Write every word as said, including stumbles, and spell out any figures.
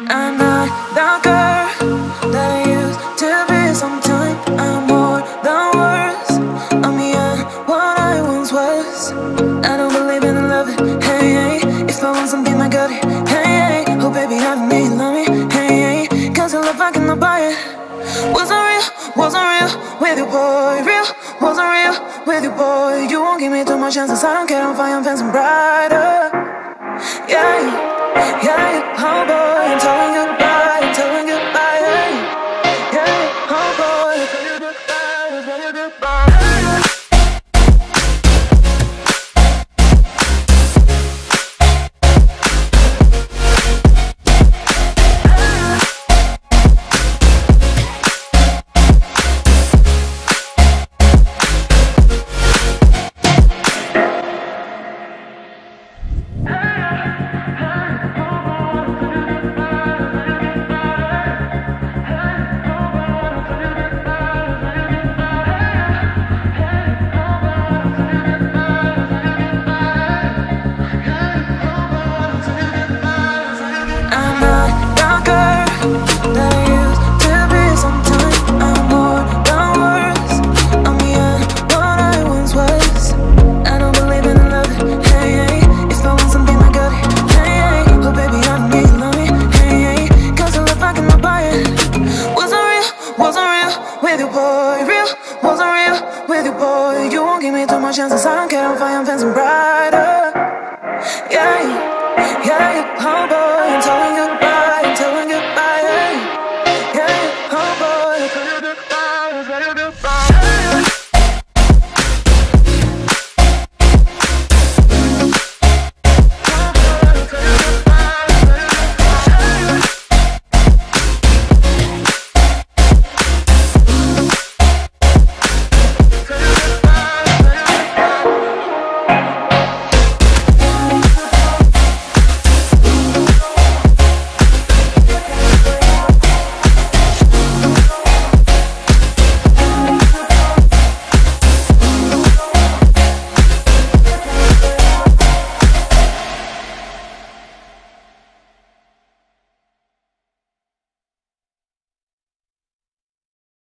I'm not the girl that I used to be. Sometime I'm more than words. I'm beyond what I once was. I don't believe in love, hey, hey. If I want something, I got it, hey, hey. Oh baby, I don't need love me, hey, hey. Cause your love I cannot buy it. Wasn't real, wasn't real with you, boy. Real, wasn't real with you, boy. You won't give me too much chances. I don't care, I'm fine, I'm fancy brighter. Yeah, yeah, yeah, oh boy, I'm telling you goodbye, I'm telling you goodbye, yeah, yeah, oh boy, I'm telling you goodbye, I'm telling you goodbye. Chances I don't care, I'm fine, I'm fancy brighter. Yeah, yeah, yeah, oh boy, I'm telling you.